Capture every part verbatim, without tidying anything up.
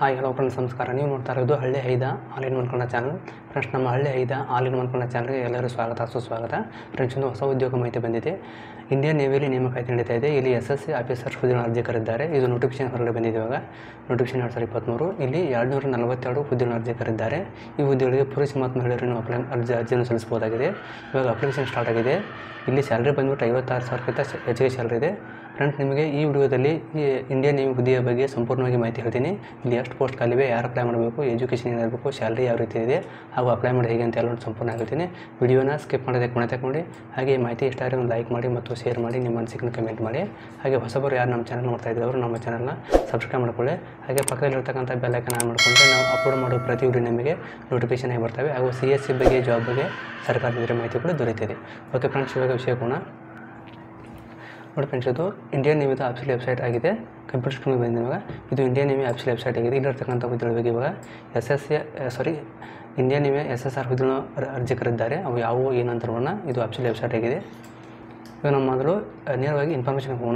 Hi hello friends, ನಮಸ್ಕಾರ. ನೀವು ನೋಡ್ತಾ ಇರೋದು ಹಳ್ಳಿ ಐದ all in one Kannada channel. Friends, ನಮ್ಮ ಹಳ್ಳಿ ಐದ ಆಲ್ ಇನ್ ಒನ್ ಕನ್ನಡ ಚಾನಲ್ಗೆ ಎಲ್ಲರೂ ಸ್ವಾಗತ ಸುಸ್ವಾಗತ. ಫ್ರೆಂಡ್ಸ್, ಒಂದು ಹೊಸ ಉದ್ಯೋಗ ಮಾಹಿತಿ ಬಂದಿದೆ. ಇಂಡಿಯನ್ ನೇವಿಯಲ್ಲಿ ನೇಮಕಾತಿ ನಡೀತಾ ಇದೆ. ಇಲ್ಲಿ ಎಸ್ ಎಸ್ ಸಿ ಆಫೀಸರ್ ಹುದ್ದೆಗಳ ಅರ್ಜಿ ಕರೆದಿದ್ದಾರೆ. ಇದು ನೋಟಿಫಿಕೇಶನ್ ಹೊರಗಡೆ ಬಂದಿದೆ. ಇವಾಗ ನೋಟಿಫಿಕೇಶನ್ ಎರಡು ಸಾವಿರದ ಇಪ್ಪತ್ತ್ಮೂರು ಇಲ್ಲಿ ಎರಡುನೂರ ನಲವತ್ತೆರಡು ಹುದ್ದೆಗಳ ಅರ್ಜಿ ಕರೆದಿದ್ದಾರೆ. ಈ ಹುದ್ದೆಗಳಿಗೆ ಪುರುಷ ಮತ್ತು ಮಹಿಳೆಯರನ್ನು ಅಪ್ಲೈ ಅರ್ಜಿ ಅರ್ಜಿಯನ್ನು ಸಲ್ಲಿಸಬಹುದಾಗಿದೆ. ಇವಾಗ ಅಪ್ಲಿಕೇಶನ್ ಸ್ಟಾರ್ಟ್ ಆಗಿದೆ. ಇಲ್ಲಿ ಸ್ಯಾಲ್ರಿ ಬಂದುಬಿಟ್ಟು ಐವತ್ತಾರು ಸಾವಿರಕ್ಕಿಂತ ಹೆಚ್ಚಿಗೆ ಸ್ಯಾಲ್ರಿ ಇದೆ. ಫ್ರೆಂಡ್ಸ್, ನಿಮಗೆ ಈ ವಿಡಿಯೋದಲ್ಲಿ ಈ ಇಂಡಿಯನ್ ನೇವಿ ಹುದ್ದೆಯ ಬಗ್ಗೆ ಸಂಪೂರ್ಣವಾಗಿ ಮಾಹಿತಿ ಹೇಳ್ತೀನಿ. ಇಲ್ಲಿ ಎಷ್ಟು ಪೋಸ್ಟ್ ಖಾಲಿವೆ, ಯಾರು ಅಪ್ಲೈ ಮಾಡಬೇಕು, ಎಜುಕೇಷನ್ ಏನಿರಬೇಕು, ಸ್ಯಾಲ್ರಿ ಯಾವ ರೀತಿ ಇದೆ, ಹಾಗೂ ಅಪ್ಲೈ ಮಾಡಿ ಹೇಗೆ ಅಂತ ಎಲ್ಲ ಸಂಪೂರ್ಣ ಹೇಳ್ತೀನಿ. ವಿಡಿಯೋನ ಸ್ಕಿಪ್ ಮಾಡೋದೇ ಕೊನೆ ತಗೊಂಡು, ಹಾಗೆ ಮಾಹಿತಿ ಇಷ್ಟ ಆದರೆ ಒಂದು ಲೈಕ್ ಮಾಡಿ ಮತ್ತು ಶೇರ್ ಮಾಡಿ, ನಿಮ್ಮ ಅನಿಸಿಕೆನ ಕಮೆಂಟ್ ಮಾಡಿ. ಹಾಗೆ ಹೊಸಬರು ಯಾರು ನಮ್ಮ ಚಾನಲ್ ನೋಡ್ತಾ ಇದ್ದವರು ನಮ್ಮ ಚಾನಲ್ನ ಸಬ್ಸ್ಕ್ರೈಬ್ ಮಾಡ್ಕೊಳ್ಳಿ. ಹಾಗೆ ಪಕ್ಕದಲ್ಲಿರ್ತಕ್ಕಂಥ ಬೆಲ್ ಐಕಾನ್ ಆನ್ ಮಾಡಿಕೊಂಡ್ರೆ ನಾವು ಅಪ್ಲೋಡ್ ಮಾಡೋ ಪ್ರತಿ ವಿಡಿಯೋ ನಿಮಗೆ ನೋಟಿಫಿಕೇಶನ್ ಆಗಿ ಬರ್ತವೆ. ಹಾಗೂ ಸಿ ಎಸ್ ಸಿ ಬಗ್ಗೆ, ಜಾಬ್ ಬಗ್ಗೆ, ಸರ್ಕಾರದ ಮಾಹಿತಿ ಕೂಡ ದೊರೆಯುತ್ತದೆ. ಓಕೆ ಫ್ರೆಂಡ್ಸ್, ಇವಾಗ ವಿಷಯ ಕೋಣ ನೋಡಿ. ಫ್ರೆಂಡ್ಸ್, ಇದು ಇಂಡಿಯನ್ ನೇವಿದ ಆಫೀಷಿಯಲ್ ವೆಬ್ಸೈಟ್ ಆಗಿದೆ. ಕಂಪ್ಯೂಟರ್ ಸ್ಕ್ರೀನ್ ಬಂದಿದೆ. ಇವಾಗ ಇದು ಇಂಡಿಯನ್ ನೇವಿ ಆಫೀಷಿಯಲ್ ವೆಬ್ಸೈಟ್ ಆಗಿದೆ. ಇಲ್ಲಿರ್ತಕ್ಕಂಥ ಹುದ್ದೆಗಳ ಬಗ್ಗೆ ಇವಾಗ S S C sorry Indian navy S S R ಹುದ್ದೆಗಳನ್ನು ಅರ್ಜಿ ಕರೆದಿದ್ದಾರೆ. ಅವು ಯಾವುವು ಏನಂತ ನೋಡೋಣ. ಇದು ಆಫೀಷಿಯಲ್ ವೆಬ್ಸೈಟ್ ಆಗಿದೆ. ಇವಾಗ ನಮ್ಮ ಮೊದಲು ನೇರವಾಗಿ ಇನ್ಫಾರ್ಮೇಷನ್ ಹೋಗೋಣ.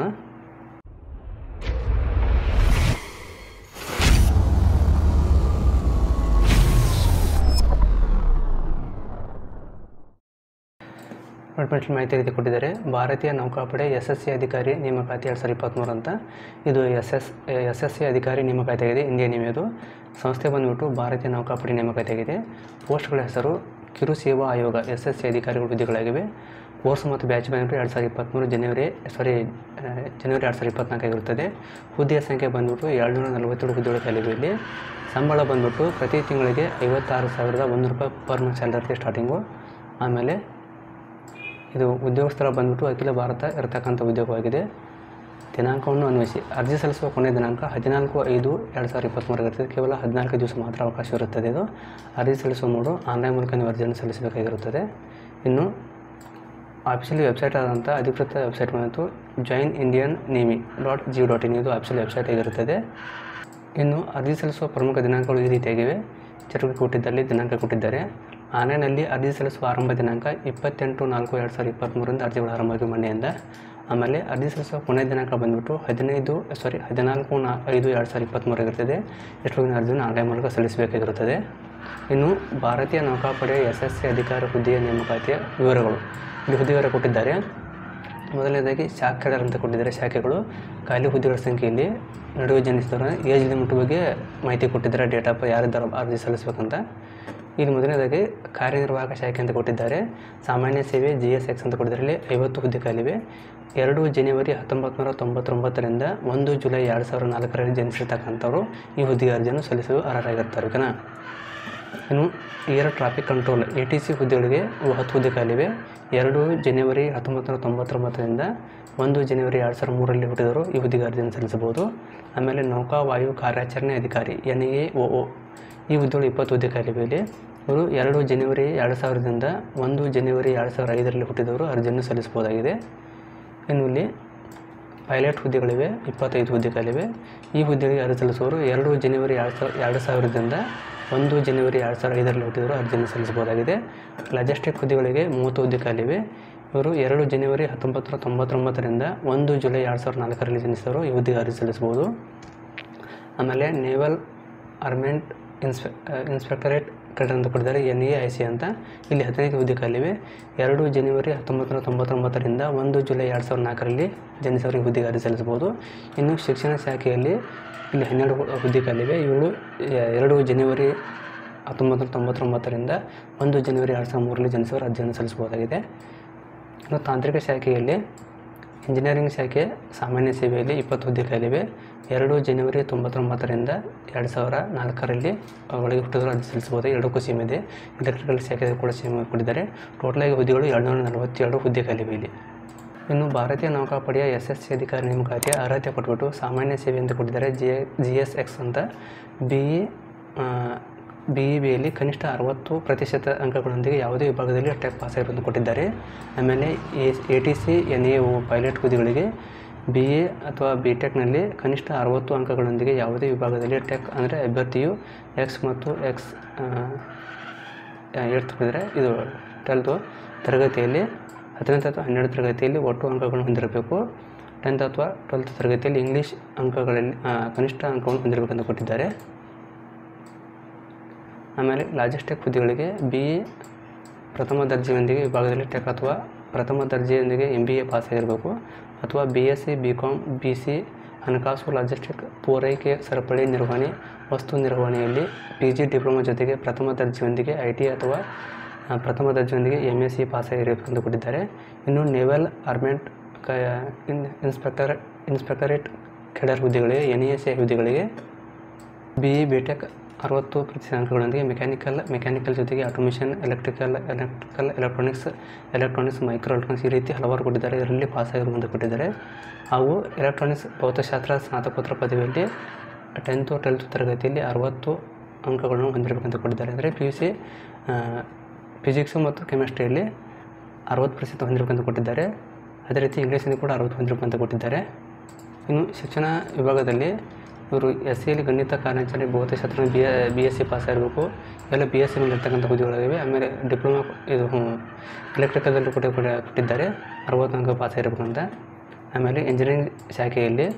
ನೋಟಿಫಿಕೇಶನ್ ಮಾಹಿತಿ ರೀತಿ ಕೊಟ್ಟಿದ್ದಾರೆ. ಭಾರತೀಯ ನೌಕಾಪಡೆ ಎಸ್ ಎಸ್ ಸಿ ಅಧಿಕಾರಿ ನೇಮಕಾತಿ ಎರಡು ಸಾವಿರದ ಇಪ್ಪತ್ತ್ಮೂರು ಅಂತ. ಇದು S S S S C ಅಧಿಕಾರಿ ನೇಮಕಾತಿ ಆಗಿದೆ. ಇಂಡಿಯನ್ ನೇವಿಯದು ಸಂಸ್ಥೆ ಬಂದುಬಿಟ್ಟು ಭಾರತೀಯ ನೌಕಾಪಡೆ ನೇಮಕಾತಿ ಆಗಿದೆ. ಪೋಸ್ಟ್ಗಳ ಹೆಸರು ಕಿರು ಸೇವಾ ಆಯೋಗ ಎಸ್ ಎಸ್ ಸಿ ಅಧಿಕಾರಿಗಳ ಹುದ್ದೆಗಳಾಗಿವೆ. ಕೋರ್ಸ್ ಮತ್ತು ಬ್ಯಾಚ್ ಬಂದುಬಿಟ್ಟು ಎರಡು ಸಾವಿರದ ಇಪ್ಪತ್ತ್ಮೂರು ಜನವರಿ ಸಾರಿ ಜನವರಿ ಎರಡು ಸಾವಿರದ ಇಪ್ಪತ್ತ್ನಾಲ್ಕಾಗಿರುತ್ತದೆ. ಹುದ್ದೆಯ ಸಂಖ್ಯೆ ಬಂದುಬಿಟ್ಟು ಏಳ್ನೂರ ನಲವತ್ತೇಳು ಹುದ್ದೆಗಳು ಖಾಲಿವೆ. ಇಲ್ಲಿ ಸಂಬಳ ಬಂದುಬಿಟ್ಟು ಪ್ರತಿ ತಿಂಗಳಿಗೆ ಐವತ್ತಾರು ಸಾವಿರದ ಒಂದು ರೂಪಾಯಿ ಪರ್ ಮಂತ್ ಸ್ಯಾಲರಿ ಸ್ಟಾರ್ಟಿಂಗು. ಆಮೇಲೆ ಇದು ಉದ್ಯೋಗಸ್ಥರ ಬಂದುಬಿಟ್ಟು ಅಖಿಲ ಭಾರತ ಇರತಕ್ಕಂಥ ಉದ್ಯೋಗವಾಗಿದೆ. ದಿನಾಂಕವನ್ನು ಅನ್ವಯಿಸಿ ಅರ್ಜಿ ಸಲ್ಲಿಸುವ ಕೊನೆಯ ದಿನಾಂಕ ಹದಿನಾಲ್ಕು ಐದು ಎರಡು ಸಾವಿರದ ಇಪ್ಪತ್ತ್ಮೂರಕ್ಕೆ ಇರ್ತದೆ. ಕೇವಲ ಹದಿನಾಲ್ಕು ದಿವಸ ಮಾತ್ರ ಅವಕಾಶ ಇರುತ್ತದೆ. ಇದು ಅರ್ಜಿ ಸಲ್ಲಿಸುವ ಮೂಡು ಆನ್ಲೈನ್ ಮೂಲಕ ನೀವು ಅರ್ಜಿಯನ್ನು ಸಲ್ಲಿಸಬೇಕಾಗಿರುತ್ತದೆ. ಇನ್ನು ಆಫೀಷಿಯಲ್ ವೆಬ್ಸೈಟ್ ಆದಂಥ ಅಧಿಕೃತ ವೆಬ್ಸೈಟ್ ಬಂತು join Indian navy dot G dot in. ಇದು ಆಫೀಷಿಯಲ್ ವೆಬ್ಸೈಟ್ ಆಗಿರುತ್ತದೆ. ಇನ್ನು ಅರ್ಜಿ ಸಲ್ಲಿಸುವ ಪ್ರಮುಖ ದಿನಾಂಕಗಳು ಈ ರೀತಿಯಾಗಿವೆ. ಚಟುವಟಿಕೆ ಕೊಟ್ಟಿದ್ದಲ್ಲಿ ದಿನಾಂಕ ಕೊಟ್ಟಿದ್ದಾರೆ. ಆನ್ಲೈನಲ್ಲಿ ಅರ್ಜಿ ಸಲ್ಲಿಸುವ ಆರಂಭ ದಿನಾಂಕ ಇಪ್ಪತ್ತೆಂಟು ನಾಲ್ಕು ಎರಡು ಸಾವಿರದ ಇಪ್ಪತ್ತ್ಮೂರರಿಂದ ಅರ್ಜಿಗಳು ಆರಂಭವಾಗಿ ಮೊನ್ನೆಯಿಂದ. ಆಮೇಲೆ ಅರ್ಜಿ ಸಲ್ಲಿಸುವ ಕೊನೆಯ ದಿನಾಂಕ ಬಂದುಬಿಟ್ಟು ಹದಿನೈದು ಸಾರಿ ಹದಿನಾಲ್ಕು ನಾ ಐದು ಎರಡು ಸಾವಿರದ ಇಪ್ಪತ್ತ್ಮೂರಾಗಿರ್ತದೆ. ಎಷ್ಟೊಂದಿನ ಅರ್ಜಿಯನ್ನು ಆನ್ಲೈನ್ ಮೂಲಕ ಸಲ್ಲಿಸಬೇಕಾಗಿರುತ್ತದೆ. ಇನ್ನು ಭಾರತೀಯ ನೌಕಾಪಡೆ ಎಸ್ ಎಸ್ ಸಿ ಅಧಿಕಾರಿ ಹುದ್ದೆಯ ನೇಮಕಾತಿಯ ವಿವರಗಳು ಇಲ್ಲಿ ಹುದ್ದೆಗಳ ಕೊಟ್ಟಿದ್ದಾರೆ. ಮೊದಲನೇದಾಗಿ ಶಾಖೆಡರ್ ಅಂತ ಕೊಟ್ಟಿದ್ದಾರೆ. ಶಾಖೆಗಳು ಖಾಲಿ ಹುದ್ದೆಗಳ ಸಂಖ್ಯೆಯಲ್ಲಿ ನಡುವೆ ಜನಿಸಿದವರ ಏಜ್ ಲಿಮಿಟ್ ಬಗ್ಗೆ ಮಾಹಿತಿ ಕೊಟ್ಟಿದ್ದಾರೆ. ಡೇಟ್ ಆಫ್ ಯಾರಿದ್ದಾರೆ ಅರ್ಜಿ ಸಲ್ಲಿಸಬೇಕಂತ. ಇಲ್ಲಿ ಮೊದಲನೇದಾಗಿ ಕಾರ್ಯನಿರ್ವಾಹಕ ಶಾಖೆ ಅಂತ ಕೊಟ್ಟಿದ್ದಾರೆ. ಸಾಮಾನ್ಯ ಸೇವೆ ಜಿ ಎಸ್ ಎಕ್ಸ್ ಅಂತ ಕೊಟ್ಟಿದ್ದಾರೆ. ಇಲ್ಲಿ ಐವತ್ತು ಹುದ್ದೆ ಖಾಲಿವೆ. ಎರಡು ಜನವರಿ ಹತ್ತೊಂಬತ್ತು ನೂರ ತೊಂಬತ್ತೊಂಬತ್ತರಿಂದ ಒಂದು ಜುಲೈ ಎರಡು ಸಾವಿರದ ನಾಲ್ಕರಲ್ಲಿ ಜನಿಸಿರ್ತಕ್ಕಂಥವ್ರು ಈ ಹುದ್ದೆಗೆ ಅರ್ಜಿಯನ್ನು ಸಲ್ಲಿಸಲು ಅರ್ಹರಾಗಿರ್ತಾರೆ. ಓಕೆನಾ. ಇನ್ನು air traffic control A T C ಹುದ್ದೆಗಳಿಗೆ ಹತ್ತು ಹುದ್ದೆ ಖಾಲಿವೆ. ಎರಡು ಜನವರಿ ಹತ್ತೊಂಬತ್ತು ನೂರ ತೊಂಬತ್ತೊಂಬತ್ತರಿಂದ ಒಂದು ಜನವರಿ ಎರಡು ಸಾವಿರದ ಮೂರರಲ್ಲಿ ಹುಟ್ಟಿದವರು ಈ ಹುದ್ದೆಗೆ ಅರ್ಜಿಯನ್ನು ಸಲ್ಲಿಸಬಹುದು. ಆಮೇಲೆ ನೌಕಾವಾಯು ಕಾರ್ಯಾಚರಣೆ ಅಧಿಕಾರಿ ಎನ್ ಎ ಒ ಒ ಈ ಹುದ್ದೆಗಳು ಇಪ್ಪತ್ತು ಹುದ್ದೆ ಖಾಲಿವೆ. ಇಲ್ಲಿ ಇವರು ಎರಡು ಜನವರಿ ಎರಡು ಸಾವಿರದಿಂದ ಒಂದು ಜನವರಿ ಎರಡು ಸಾವಿರದ ಐದರಲ್ಲಿ ಹುಟ್ಟಿದವರು ಅರ್ಜಿಯನ್ನು ಸಲ್ಲಿಸಬಹುದಾಗಿದೆ. ಇನ್ನು ಇಲ್ಲಿ ಪೈಲಟ್ ಹುದ್ದೆಗಳಿವೆ, ಇಪ್ಪತ್ತೈದು ಹುದ್ದೆ ಖಾಲಿವೆ. ಈ ಹುದ್ದೆಗೆ ಅರ್ಜಿ ಸಲ್ಲಿಸುವವರು ಎರಡು ಜನವರಿ ಎರಡು ಸಾವಿರ ಎರಡು ಸಾವಿರದಿಂದ ಒಂದು ಜನವರಿ ಎರಡು ಸಾವಿರದ ಐದರಲ್ಲಿ ಹುಟ್ಟಿದವರು ಅರ್ಜಿಯನ್ನು ಸಲ್ಲಿಸಬಹುದಾಗಿದೆ. ಲಾಜಿಸ್ಟಿಕ್ ಹುದ್ದೆಗಳಿಗೆ ಮೂವತ್ತು ಹುದ್ದೆ ಖಾಲಿವೆ. ಇವರು ಎರಡು ಜನವರಿ ಹತ್ತೊಂಬತ್ತು ನೂರ ತೊಂಬತ್ತೊಂಬತ್ತರಿಂದ ಒಂದು ಜುಲೈ ಎರಡು ಸಾವಿರದ ನಾಲ್ಕರಲ್ಲಿ ಜನಿಸಿದವರು ಈ ಹುದ್ದೆಗೆ ಅರ್ಜಿ ಸಲ್ಲಿಸಬಹುದು. ಆಮೇಲೆ ನೇವಲ್ ಆರ್ಮೆಂಟ್ ಇನ್ಸ್ಪೆ ಇನ್ಸ್ಪೆಕ್ಟರೇಟ್ ಕ್ರೆಡಿಟ್ ಅಂತ ಕೊಟ್ಟಿದ್ದಾರೆ ಎನ್ ಎ ಐ ಸಿ ಅಂತ. ಇಲ್ಲಿ ಹದಿನೈದು ಹುದ್ದೆ ಖಾಲಿವೆ. ಎರಡು ಜನವರಿ ಹತ್ತೊಂಬತ್ತು ನೂರ ತೊಂಬತ್ತೊಂಬತ್ತರಿಂದ ಒಂದು ಜುಲೈ ಎರಡು ಸಾವಿರದ ನಾಲ್ಕರಲ್ಲಿ ಜನಿಸಿದವರಿಗೆ ಹುದ್ದೆಗೆ ಅರ್ಜಿ ಸಲ್ಲಿಸಬಹುದು. ಇನ್ನು ಶಿಕ್ಷಣ ಶಾಖೆಯಲ್ಲಿ ಇಲ್ಲಿ ಹನ್ನೆರಡು ಹುದ್ದೆ ಖಾಲಿವೆ. ಇವಳು ಎರಡು ಜನವರಿ ಹತ್ತೊಂಬತ್ತು ನೂರ ತೊಂಬತ್ತೊಂಬತ್ತರಿಂದ ಒಂದು ಜನವರಿ ಎರಡು ಸಾವಿರದ ಮೂರರಲ್ಲಿ ಜನಿಸಿದವರು ಅರ್ಜಿಯನ್ನು ಸಲ್ಲಿಸಬಹುದಾಗಿದೆ. ಇನ್ನು ತಾಂತ್ರಿಕ ಶಾಖೆಯಲ್ಲಿ ಇಂಜಿನಿಯರಿಂಗ್ ಶಾಖೆ ಸಾಮಾನ್ಯ ಸೇವೆಯಲ್ಲಿ ಇಪ್ಪತ್ತು ಹುದ್ದೆ ಖಾಲಿವೆ. ಎರಡು ಜನವರಿ ತೊಂಬತ್ತೊಂಬತ್ತರಿಂದ ಎರಡು ಸಾವಿರ ನಾಲ್ಕರಲ್ಲಿ ಒಳಗೆ ಹುಟ್ಟಿದವರು ಅರ್ಜಿ ಸಲ್ಲಿಸಬಹುದು. ಎರಡಕ್ಕೂ ಸೇಮ್ ಇದೆ. ಎಲೆಕ್ಟ್ರಿಕಲ್ ಶಾಖೆ ಕೂಡ ಸೇಮ್ ಕೊಟ್ಟಿದ್ದಾರೆ. ಟೋಟಲಾಗಿ ಹುದ್ದೆಗಳು ಎರಡುನೂರ ನಲವತ್ತೆರಡು ಹುದ್ದೆ ಖಾಲಿವೆ ಇಲ್ಲಿ. ಇನ್ನು ಭಾರತೀಯ ನೌಕಾಪಡೆಯ ಎಸ್ ಎಸ್ ಸಿ ಅಧಿಕಾರಿ ನೇಮಕಾತಿಯ ಅರ್ಹತೆ ಕೊಟ್ಬಿಟ್ಟು ಸಾಮಾನ್ಯ ಸೇವೆ ಅಂತ ಕೊಟ್ಟಿದ್ದಾರೆ. ಜಿ ಜಿ ಎಸ್ ಎಕ್ಸ್ ಅಂತ. ಬಿ ಇ ಬಿ ಇ ಬಿಯಲ್ಲಿ ಕನಿಷ್ಠ ಅರವತ್ತು ಪ್ರತಿಶತ ಅಂಕಗಳೊಂದಿಗೆ ಯಾವುದೇ ವಿಭಾಗದಲ್ಲಿ ಟೆಕ್ ಪಾಸ್ ಆಗಿರೋದು ಕೊಟ್ಟಿದ್ದಾರೆ. ಆಮೇಲೆ A T C N A O pilot ಹುದ್ದೆಗಳಿಗೆ ಬಿ ಎ ಅಥವಾ ಬಿ ಟೆಕ್ನಲ್ಲಿ ಕನಿಷ್ಠ ಅರವತ್ತು ಅಂಕಗಳೊಂದಿಗೆ ಯಾವುದೇ ವಿಭಾಗದಲ್ಲಿ ಟೆಕ್ ಅಂದರೆ ಅಭ್ಯರ್ಥಿಯು ಎಕ್ಸ್ ಮತ್ತು ಎಕ್ಸ್ ಏಟ್ ಕೊಟ್ಟಿದ್ದಾರೆ. ಇದು ಟ್ವೆಲ್ತು ತರಗತಿಯಲ್ಲಿ ಹತ್ತನೇ ಅಥವಾ ಹನ್ನೆರಡು ತರಗತಿಯಲ್ಲಿ ಒಟ್ಟು ಅಂಕಗಳನ್ನು ಹೊಂದಿರಬೇಕು. ಟೆಂತ್ ಅಥವಾ ಟ್ವೆಲ್ತ್ ತರಗತಿಯಲ್ಲಿ ಇಂಗ್ಲೀಷ್ ಅಂಕಗಳಲ್ಲಿ ಕನಿಷ್ಠ ಅಂಕವನ್ನು ಹೊಂದಿರಬೇಕೆಂದು ಕೊಟ್ಟಿದ್ದಾರೆ. ಆಮೇಲೆ ಲಾಜಿಸ್ಟಿಕ್ ಹುದ್ದೆಗಳಿಗೆ ಬಿ ಎ ಪ್ರಥಮ ದರ್ಜೆಯೊಂದಿಗೆ ವಿಭಾಗದಲ್ಲಿ ಟೆಕ್ ಅಥವಾ ಪ್ರಥಮ ದರ್ಜೆಯೊಂದಿಗೆ ಎಂ ಬಿ ಎ ಪಾಸ್ ಆಗಿರಬೇಕು ಅಥವಾ B S C B com B C ಹಣಕಾಸು ಲಾಜಿಸ್ಟಿಕ್ ಪೂರೈಕೆ ಸರಪಳಿ ನಿರ್ವಹಣೆ ವಸ್ತು ನಿರ್ವಹಣೆಯಲ್ಲಿ ಪಿ ಜಿ ಡಿಪ್ಲೊಮಾ ಜೊತೆಗೆ ಪ್ರಥಮ ದರ್ಜೆಯೊಂದಿಗೆ ಐ ಟಿ ಅಥವಾ ಪ್ರಥಮ ದರ್ಜೆಯೊಂದಿಗೆ ಎಮ್ ಎಸ್ ಸಿ ಪಾಸ್ ಆಗಿರಬೇಕು ಎಂದು ಕೊಟ್ಟಿದ್ದಾರೆ. ಇನ್ನು ನೇವಲ್ ಆರ್ಮೆಂಟ್ ಕ ಇನ್ ಇನ್ಸ್ಪೆಕ್ಟರ್ ಇನ್ಸ್ಪೆಕ್ಟರೇಟ್ ಕೆಡರ್ ಹುದ್ದೆಗಳಿಗೆ ಎನ್ ಇ ಎಸ್ ಎ ಹುದ್ದೆಗಳಿಗೆ ಬಿ ಇ ಬಿ ಟೆಕ್ ಅರವತ್ತು ಪ್ರತಿಶತ ಅಂಕಗಳೊಂದಿಗೆ ಮೆಕ್ಯಾನಿಕಲ್ ಮೆಕ್ಯಾನಿಕಲ್ ಜೊತೆಗೆ automation electrical electrical electronics electronics micro electronics ಈ ರೀತಿ ಹಲವಾರು ಕೊಟ್ಟಿದ್ದಾರೆ. ಇದರಲ್ಲಿ ಪಾಸ್ ಆಗಿರುವಂಥ ಕೊಟ್ಟಿದ್ದಾರೆ. ಅವು ಎಲೆಕ್ಟ್ರಾನಿಕ್ಸ್ ಭೌತಶಾಸ್ತ್ರ ಸ್ನಾತಕೋತ್ತರ ಪದವಿಯಲ್ಲಿ ಟೆಂತು ಟ್ವೆಲ್ತ್ ತರಗತಿಯಲ್ಲಿ ಅರವತ್ತು ಅಂಕಗಳನ್ನು ಹೊಂದಿರಬೇಕಂತ ಕೊಟ್ಟಿದ್ದಾರೆ. ಅಂದರೆ ಪಿ ಯು ಸಿ ಫಿಸಿಕ್ಸು ಮತ್ತು ಕೆಮಿಸ್ಟ್ರಿಯಲ್ಲಿ ಅರವತ್ತು ಪ್ರತಿಶತ ಹೊಂದಿರಬೇಕಂತ ಕೊಟ್ಟಿದ್ದಾರೆ. ಅದೇ ರೀತಿ ಇಂಗ್ಲೀಷಲ್ಲಿ ಕೂಡ ಅರವತ್ತು ಹೊಂದಿರಬೇಕಂತ ಕೊಟ್ಟಿದ್ದಾರೆ. ಇನ್ನು ಶಿಕ್ಷಣ ವಿಭಾಗದಲ್ಲಿ ಇವರು ಎಸ್ ಸಿಯಲ್ಲಿ ಗಣಿತ ಕಾರ್ಯಾಚರಣೆ ಭೌತಶಾಸ್ತ್ರ B A B S C pass ಆಗಿರಬೇಕು. ಎಲ್ಲ ಬಿ ಎಸ್ ಸಿ ಇರ್ತಕ್ಕಂಥ ಹುದ್ದೆಗಳಿವೆ. ಆಮೇಲೆ ಡಿಪ್ಲೊಮಾ ಇದು ಎಲೆಕ್ಟ್ರಿಕಲ್ದಲ್ಲಿ ಕೂಡ ಕೊಟ್ಟಿದ್ದಾರೆ ಅರವತ್ತು ಅಂಕ ಪಾಸ್ ಆಗಿರಬೇಕಂತ. ಆಮೇಲೆ ಇಂಜಿನಿಯರಿಂಗ್ ಶಾಖೆಯಲ್ಲಿ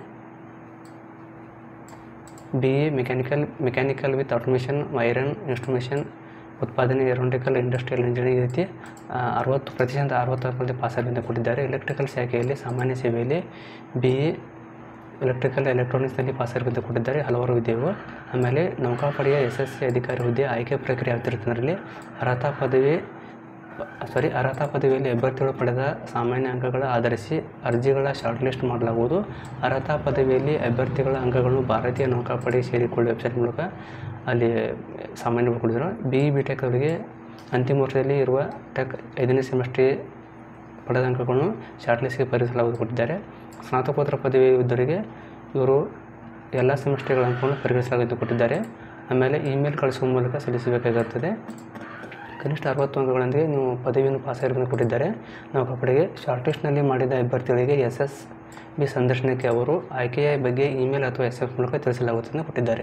B A mechanical mechanical with automation ವೈರನ್ ಇನ್ಸ್ಟ್ರುಮೇಷನ್ ಉತ್ಪಾದನೆ ಏರೋನಾಟಿಕಲ್ ಇಂಡಸ್ಟ್ರಿಯಲ್ ಇಂಜಿನಿಯರಿಂಗ್ ರೀತಿ ಅರವತ್ತು ಪ್ರತಿಶತ ಅರವತ್ತು ಅಂಕದಲ್ಲಿ ಪಾಸ್ ಆಗಿಂದ ಕೊಟ್ಟಿದ್ದಾರೆ. ಎಲೆಕ್ಟ್ರಿಕಲ್ ಶಾಖೆಯಲ್ಲಿ ಸಾಮಾನ್ಯ ಸೇವೆಯಲ್ಲಿ ಬಿ ಎ ಎಲೆಕ್ಟ್ರಿಕಲ್ ಎಲೆಕ್ಟ್ರಾನಿಕ್ಸ್ನಲ್ಲಿ ಪಾಸ್ ಆಗಿರುವಂತೆ ಕೊಟ್ಟಿದ್ದಾರೆ. ಹಲವಾರು ಹುದ್ದೆಗಳು. ಆಮೇಲೆ ನೌಕಾಪಡೆಯ ಎಸ್ ಎಸ್ ಸಿ ಅಧಿಕಾರಿ ಹುದ್ದೆ ಆಯ್ಕೆ ಪ್ರಕ್ರಿಯೆ ಆಗ್ತಿರುತ್ತದರಲ್ಲಿ ಅರ್ಹತಾ ಪದವಿ ಸಾರಿ ಅರ್ಹತಾ ಪದವಿಯಲ್ಲಿ ಅಭ್ಯರ್ಥಿಗಳು ಪಡೆದ ಸಾಮಾನ್ಯ ಅಂಕಗಳ ಆಧರಿಸಿ ಅರ್ಜಿಗಳ ಶಾರ್ಟ್ ಲಿಸ್ಟ್ ಮಾಡಲಾಗುವುದು. ಅರ್ಹತಾ ಪದವಿಯಲ್ಲಿ ಅಭ್ಯರ್ಥಿಗಳ ಅಂಕಗಳನ್ನು ಭಾರತೀಯ ನೌಕಾಪಡೆ ಸೇರಿಕೊಳ್ಳುವ ವೆಬ್ಸೈಟ್ ಮೂಲಕ ಅಲ್ಲಿ ಸಾಮಾನ್ಯವಾಗಿ ಕೊಟ್ಟಿದ್ದಾರೆ. ಬಿ ಇ ಬಿ ಟೆಕ್ ಅವರಿಗೆ ಅಂತಿಮ ವರ್ಷದಲ್ಲಿ ಇರುವ ಟೆಕ್ ಐದನೇ ಸೆಮಿಸ್ಟ್ರಿಗೆ ಪಡೆದ ಅಂಕಗಳನ್ನು ಶಾರ್ಟ್ ಲಿಸ್ಟ್ಗೆ ಪರಿಗಣಿಸಲಾಗುವುದು ಕೊಟ್ಟಿದ್ದಾರೆ. ಸ್ನಾತಕೋತ್ತರ ಪದವಿ ಇದ್ದವರಿಗೆ ಇವರು ಎಲ್ಲ ಸೆಮಿಸ್ಟರ್ಗಳ ಅಂಕಗಳನ್ನು ಪರಿಗಣಿಸಲಾಗುವುದು ಕೊಟ್ಟಿದ್ದಾರೆ. ಆಮೇಲೆ ಇಮೇಲ್ ಕಳಿಸುವ ಮೂಲಕ ಸಲ್ಲಿಸಬೇಕಾಗಿರುತ್ತದೆ. ಕನಿಷ್ಠ ಅರವತ್ತು ಅಂಕಗಳೊಂದಿಗೆ ನೀವು ಪದವಿಯನ್ನು ಪಾಸ್ ಆಗಿರೋದನ್ನು ಕೊಟ್ಟಿದ್ದಾರೆ. ನೌಕಾಪಡೆಗೆ ಶಾರ್ಟ್ ಲಿಸ್ಟ್ನಲ್ಲಿ ಮಾಡಿದ ಅಭ್ಯರ್ಥಿಗಳಿಗೆ ಎಸ್ ಎಸ್ ಬಿ ಸಂದರ್ಶನಕ್ಕೆ ಅವರು ಆಯ್ಕೆಯ ಬಗ್ಗೆ ಇಮೇಲ್ ಅಥವಾ ಎಸ್ ಎಫ್ ಮೂಲಕ ತಿಳಿಸಲಾಗುತ್ತದೆ ಎಂದು ಕೊಟ್ಟಿದ್ದಾರೆ.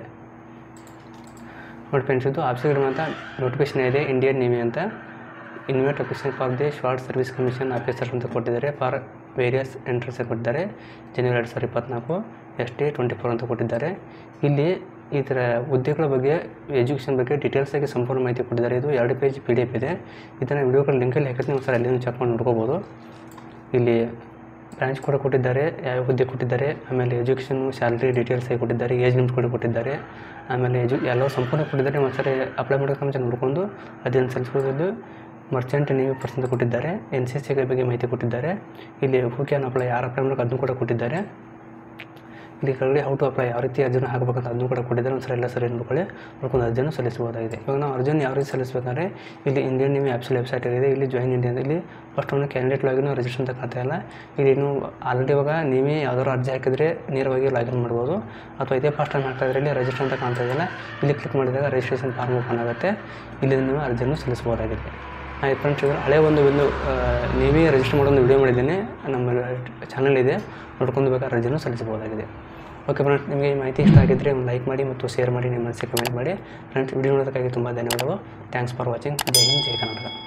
ನೋಡಿ ಫ್ರೆಂಡ್ಸ್, ಇದು ಆಫೀಸರ್ಗಳಂತ ನೋಟಿಫಿಕೇಶನ್ ಇದೆ ಇಂಡಿಯನ್ ನೇವಿ ಅಂತ. Invite application for the short service commission officer ಅಂತ ಕೊಟ್ಟಿದ್ದಾರೆ. ಫಾರ್ ವೇರಿಯಸ್ ಎಂಟ್ರೆನ್ಸ್ ಕೊಟ್ಟಿದ್ದಾರೆ. ಜನವರಿ ಎರಡು ಸಾವಿರದ ಇಪ್ಪತ್ತ್ನಾಲ್ಕು ಎಸ್ ಟಿ ಟ್ವೆಂಟಿ ಫೋರ್ ಅಂತ ಕೊಟ್ಟಿದ್ದಾರೆ. ಇಲ್ಲಿ ಈ ಥರ ಹುದ್ದೆಗಳ ಬಗ್ಗೆ ಎಜುಕೇಷನ್ ಬಗ್ಗೆ ಡೀಟೇಲ್ಸಾಗಿ ಸಂಪೂರ್ಣ ಮಾಹಿತಿ ಕೊಟ್ಟಿದ್ದಾರೆ. ಇದು ಎರಡು ಪೇಜ್ ಪಿ ಡಿ ಎಫ್ ಇದೆ. ಇದನ್ನು ವಿಡಿಯೋಗಳ ಲಿಂಕಲ್ಲಿ ಹಾಕಿದ್ರೆ ನೀವು ಸರ್ ಅಲ್ಲಿ ಚೆಕ್ ಮಾಡಿ ನೋಡ್ಕೋಬೋದು. ಇಲ್ಲಿ ಬ್ರಾಂಚ್ ಕೂಡ ಕೊಟ್ಟಿದ್ದಾರೆ, ಯಾವ ಹುದ್ದೆ ಕೊಟ್ಟಿದ್ದಾರೆ, ಆಮೇಲೆ ಎಜುಕೇಷನು ಸ್ಯಾಲ್ರಿ ಡೀಟೇಲ್ಸ್ ಆಗಿ ಕೊಟ್ಟಿದ್ದಾರೆ, ಏಜ್ ಲಿಮಿಟ್ ಕೂಡ ಕೊಟ್ಟಿದ್ದಾರೆ. ಆಮೇಲೆ ಎಜು ಎಲ್ಲವೂ ಸಂಪೂರ್ಣ ಕೊಟ್ಟಿದ್ದಾರೆ. ಒಂದು ಸರಿ ಅಪ್ಲೈ ಮಾಡೋಕೆ ಮುಂಚೆ ನೋಡ್ಕೊಂಡು ಅದನ್ನು ಸಲ್ಲಿಸೋದು ಮರ್ಚೆಂಟ್ ನೇವಿ ಪರ್ಸೆಂಟ್ ಕೊಟ್ಟಿದ್ದಾರೆ. ಎನ್ ಸಿ ಸಿ ಬಗ್ಗೆ ಮಾಹಿತಿ ಕೊಟ್ಟಿದ್ದಾರೆ. ಇಲ್ಲಿ ಹೂ ಕ್ಯಾನ್ ಅಪ್ಲೈ, ಯಾರು ಅಪ್ಲೈ ಮಾಡೋಕೆ ಅದನ್ನು ಕೂಡ ಕೊಟ್ಟಿದ್ದಾರೆ. ಇಲ್ಲಿ ಕೆಳಗಡೆ ಹೌ ಟು ಅಪ್ಲೈ, ಯಾವ ರೀತಿ ಅರ್ಜಿನ ಹಾಕಬೇಕಂತ ಅದನ್ನು ಕೂಡ ಕೊಟ್ಟಿದ್ದಾರೆ. ಒಂದು ಸರಿ ಎಲ್ಲ ಸರಿ ನೋಡ್ಕೊಳ್ಳಿ, ನೋಡ್ಕೊಂಡು ಅರ್ಜಿಯನ್ನು ಸಲ್ಲಿಸಬಹುದಾಗಿದೆ. ಇವಾಗ ನಾವು ಅರ್ಜಿನ ಯಾವ ರೀತಿ ಸಲ್ಲಿಸಬೇಕಾದ್ರೆ ಇಲ್ಲಿ ಇಂಡಿಯನ್ ನೇವಿ ಆಫೀಸಿಯಲ್ ವೆಬ್ಸೈಟ್ ಇದೆ. ಇಲ್ಲಿ ಜಾಯಿನ್ ಇಂಡಿಯನ್ ಇಲ್ಲಿ ಫಸ್ಟ್ ಒಂದು ಕ್ಯಾಂಡಿಡೇಟ್ ಲಾಗಿನ್ ರಿಜಿಸ್ಟ್ರೇಷನ್ ಅಂತ ಕಾಣ್ತಾ ಇಲ್ಲ. ಇಲ್ಲಿ ನೀವು ಆಲ್ರೆಡಿ ಇವಾಗ ನೀವೇ ಯಾವ್ದಾದ್ರು ಅರ್ಜಿ ಹಾಕಿದರೆ ನೇರವಾಗಿ ಲಾಗಿನ್ ಮಾಡ್ಬೋದು. ಅಥವಾ ಇದೇ ಫಸ್ಟ್ ಟೈಮ್ ಹಾಕ್ತಾ ಇದ್ರೆ ಇಲ್ಲಿ ರಿಜಿಸ್ಟ್ರೇಷನ್ ಅಂತ ಕಾಣ್ತಾ ಇದೆಯಲ್ಲ, ಇಲ್ಲಿ ಕ್ಲಿಕ್ ಮಾಡಿದಾಗ ರಿಜಿಸ್ಟ್ರೇಷನ್ ಫಾರ್ಮ್ ಓಪನ್ ಆಗುತ್ತೆ. ಇಲ್ಲಿ ನೀವು ಅರ್ಜಿಯನ್ನು ಸಲ್ಲಿಸಬಹುದಾಗಿದೆ. ಆಯ್ತು ಫ್ರೆಂಡ್ಸ್, ಇವರು ಹಳೆ ಒಂದು ಒಂದು ನೀವೇ ರಿಜಿಸ್ಟರ್ ಮಾಡೋ ಒಂದು ವಿಡಿಯೋ ಮಾಡಿದ್ದೀನಿ, ನಮ್ಮ ಚಾನಲ್ ಇದೆ, ನೋಡ್ಕೊಂಡು ಬೇಕಾದ್ರೆ ಅರ್ಜಿಯನ್ನು ಸಲ್ಲಿಸಬಹುದಾಗಿದೆ. ಓಕೆ ಫ್ರೆಂಡ್ಸ್, ನಿಮಗೆ ಈ ಮಾಹಿತಿ ಇಷ್ಟ ಆಗಿದ್ದರೆ ಒಂದು ಲೈಕ್ ಮಾಡಿ ಮತ್ತು ಶೇರ್ ಮಾಡಿ, ನಿಮ್ಮ ಮನಸ್ಸಿಗೆ ಕಮೆಂಟ್ ಮಾಡಿ. ಫ್ರೆಂಡ್ಸ್, ವಿಡಿಯೋ ನೋಡೋದಕ್ಕಾಗಿ ತುಂಬ ಧನ್ಯವಾದಗಳು. Thanks for watching. ಜೈ ಹಿಂದ್, ಜೈ ಕರ್ನಾಟಕ.